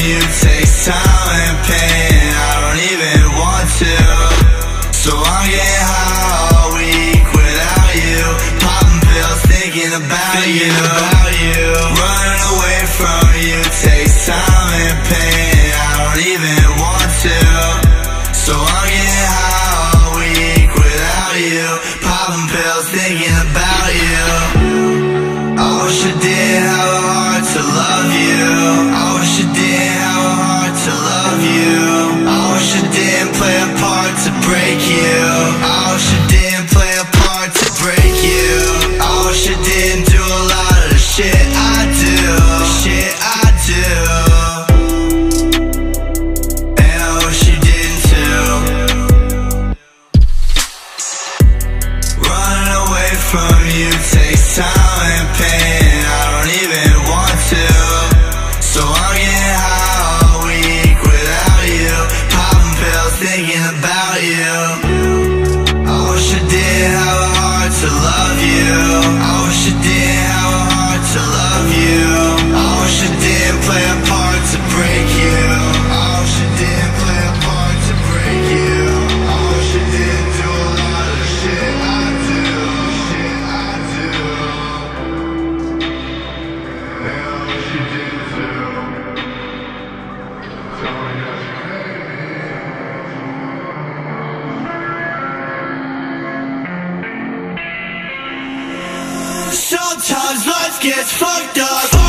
you takes time and pain. I don't even want to, so I'm getting high all week without you. Popping pills, thinking about you. Running away from you takes time and pain. I don't even want to, so I'm getting high all week without you. Popping pills, thinking about you. I wish I didn't have a heart to love you. I wish I didn't have a heart to love you. I wish I didn't play a part to break you. I wish I didn't play a part to break you. I wish I didn't do a lot of the shit I do. Shit I do. And I wish you didn't too. Running away from you takes time and pain. I don't even want to, so I'm getting high all week without you. Popping pills, thinking about you. I wish I didn't have a heart to love you. I wish I didn't have a heart to love you. I wish I didn't play a part to break you. I wish I didn't play a part to break you. I wish I didn't do a lot of the shit I do. Shit I do. And I wish you didn't too. Tell me that's crazy. Sometimes life gets fucked up.